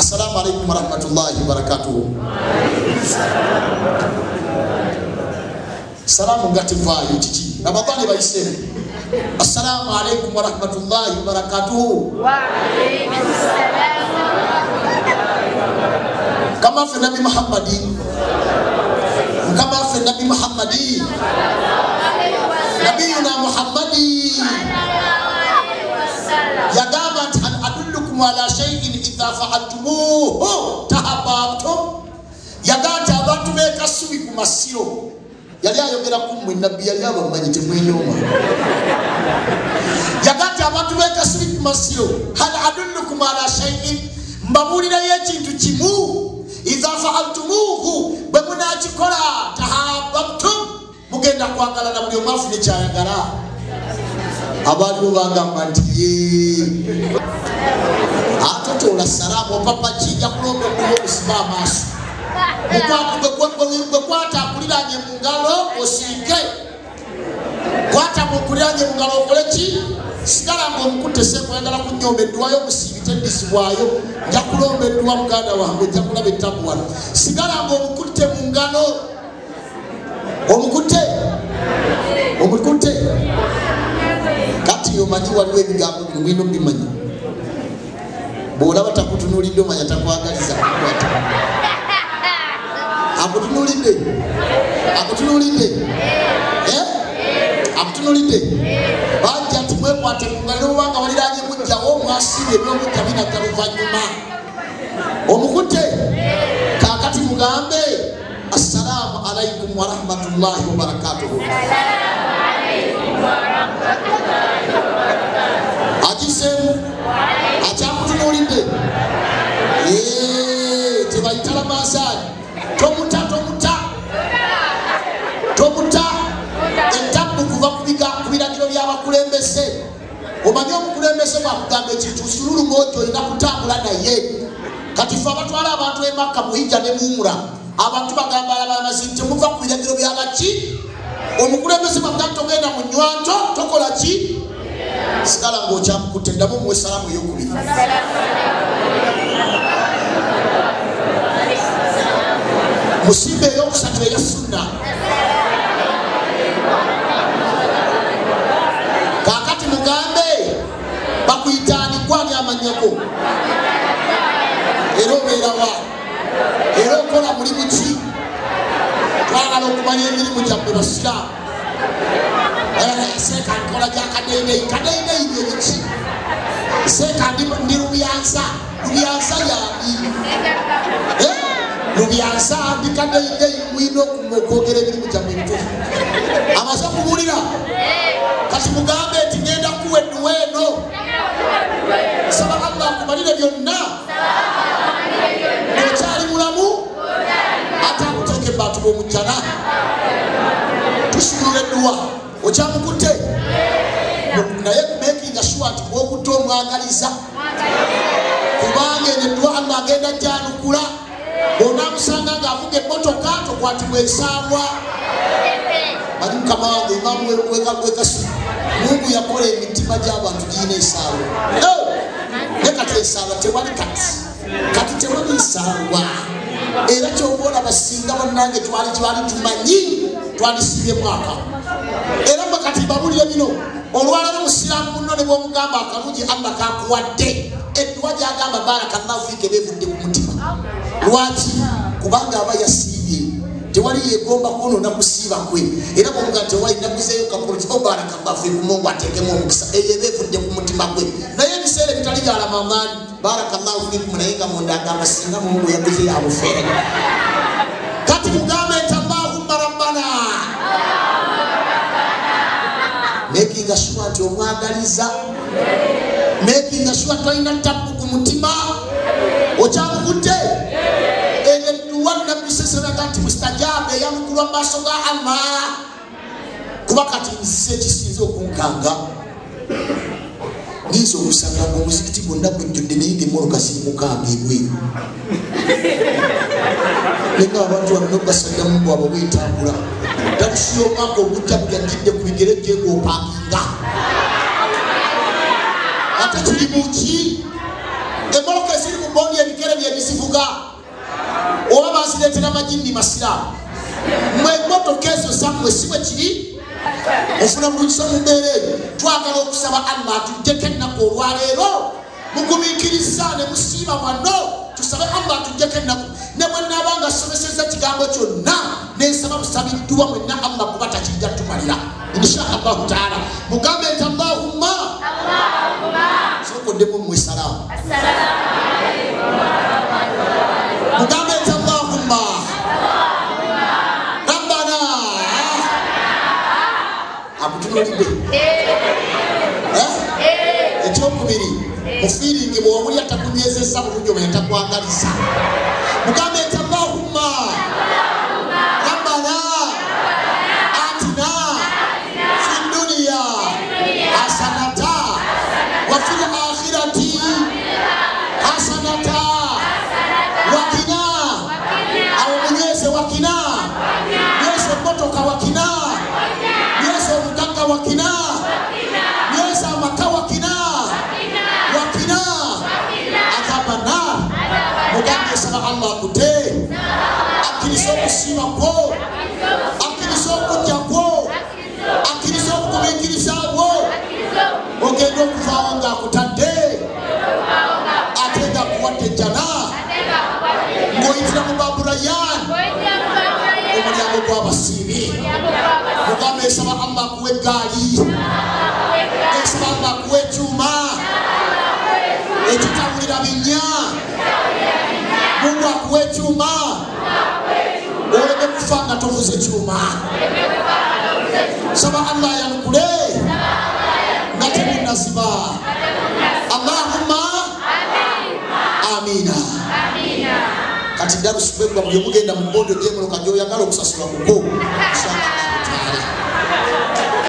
Assalamu alaikum warahmatullahi wabarakatuh. Salamu ngati vayo chichi Ramadhani baiseme. Assalamu alaikum warahmatullahi wabarakatuh. Wa alaikum salam wa rahmatullahi wa barakatuh. Kama fi Nabi Muhammadi, kama fi Nabi Muhammadi, Nabiyuna Muhammadi ya gamat an adullukum ala shay'in idha fa'altumuhu tahabbtum. Yagata abantu bekasubi ku masiro yali ayogera kumwe nabbi yali abamanyi temwenyoma. Yagata abantu bekasubi ku masiro hal adullukum ala shay'in mbabulira y'ekintu kimu idha fa'altumuhu bemunakikola tahabbtum mugenda kwagala na buli omafu ne kyayagala. Abantu bagamba nti atotola salamu papa kijja kulomba kulo osiba amaaso mukwata akuliranye mu ngalo osiike kwata mukuliranye mu ngalo okole ki sigala ng'omukutte sekwagala kunyomba edduwa y'omusiibi teddisibwayo nja kulomba edduwa muganda wange nja kulaba ettabu wano sigala ng'omukutte mu ngalo omukutte kati yomanyi waliwo ebigambo bino mwino bimanyi bw'olaba takutunuulidde omanya takwagaliza kukwata akutunuulidde bajja nti mwekwate mungalo obanga waliranye mujjawo mwasiibye ebyomujja binajja luvannyuma omukutte kaakati mugambe assalamu alaikum warahmatullahi wabarakatuhu. Ajisemu akyakutunuulidde tebayitala masaani tomuta entabbu kuva ku biragiro by'abakulembeze. Omanyi omukulembeze bwakugamba ekintu sululu mojo olina kutambula naye. Kati fe abatwala abantu e Makka muhijja ne muumura abantu bagamba abamazi temuva ku biragiro by'abaki. Omukulembeze bwakugamba togenda mu nnywanto tokola ki sigala ng'okyamukutte ddamu muwe salaamu ey'okubiri. Musimba ey'okusatu eya sunna. Kaakati mugambe bakuyitaani gwani amannyako era obeera wa era okola mulimu ki twagala okumanya emirimu gyammwe basiraamu. Seeka nkola gya kadeideyi byebiki seeka ndi lubyansa yani lubyansa ndi kadeideyi mwina okwogera emirimu gyammwe ebituufu amaze okubuulira. Kati mugambe nti ngenda kuwa edduwa eno saba Allah akumalire byonna okyali mulamu ate akuteeka ebbaatu b'omujjana tusumulula edduwa okyamukutte naye making sure nti bw'okutte omwagaliza kubanga eno edduwa Allah agenda gyanukula. Bw'onaamusanga ng'avuga emmotoka tokwatibwa ensaabwa. Bali mukama wange imamu wekasu Mungu yakola emitima gy'abantu giyina ensaabwa. Ne kati ensaabwa tewali kati tewali ensaabwa. Era ky'oboolaba basinga bannange twali tumanyi twalisibye mwaka. Era mwe kati babulire bino olwala n'omusiraamu munno ne bw'omugamba akalungi Allah kakuwadde edduwa gy'agamba barakallahu fiika ebevudde ku mutima. Lwaki? Kubanga aba yasiibye tewali yegomba kwonoona kusiiba kwe. Era bw'omuga tewali naguzeeyo kapolitiko barakallahu fiikum Mungu ateekemu omukisa eyo ebevudde ku mutima gwe. Naye ebiseera ebitali bya Ramadhaani barakallahu fiikum naye nga munda agamba singa Mungu yaguze yabufere. Kati mugambe nti Allahumma rabbana making sure nti omwagaliza making sure tolina ttabu ku mutima okyamukutte edduwa nabbi seseraga nti mustajabu eyamukulwa mu maaso ga Allah. Kuba kati nzise ekisinze okunkanga nyiza okusanga ng'omuzikiti gwonna gujjudde naye ng'emmoloka zirikukanga ebweru nenga abantu bano basajjamu bwabwe bwetambula takusiya omwaka ogujja buyagidde ku bigere gye ng'opanginga ate kiri mu ki emmoloka eziri mu bondi ebigere bye ebizivuga oba bazireetera amajindi masiramu mwe emmotoka ezo zammwe si bwe kiri ofuna mulukisa mu mbeera eyo twagala okusaba Allah atuddeko ennaku olwaleero mugumiikiriza ne musiiba wano tusabe Allah atuddeko ennaku ne bwe nnaaba nga someseza kigambo kyonna nensaba busabiddwa mwenna Allah kuba takijja tumalira insha Allahu taala mugambe nti Allahumma sokoddemu mmwe salaamu mugambe nti Allahumma Rabbana akutunulidde ekyokubiri mufiiringi bw'omuli atakunyezeza bulungi oba yatakwagaliza mugambe nti Allahumma Rabbana atina fi dunya hasanata wa fil akhirati hasanata wakina au mwenyeze wakina Yesu motoka wakina Yesu mganga wakina Yesu maka wakina wakina akabana mugambe saba Allah kute akiriso kusima ko akiriso kujja ko akiriso kumingiriza wo ogendo kufawo nga kutadde atenda kuwadde jana ngoyitira mu Baburayan omulyango gw'abasiibi mugambe saba Allah kuwe gaali esaba Allah kuwe ekyuma ekitawulira binnya Mungu akuwe ekyuma oleme kufa nga tovuze ekyuma saba Allah yanukule nga temunnaziba Allahumma amina kati darusu kwegwa buli omugenda mu bondo gyemuloka gy'oyagala okusasula kuko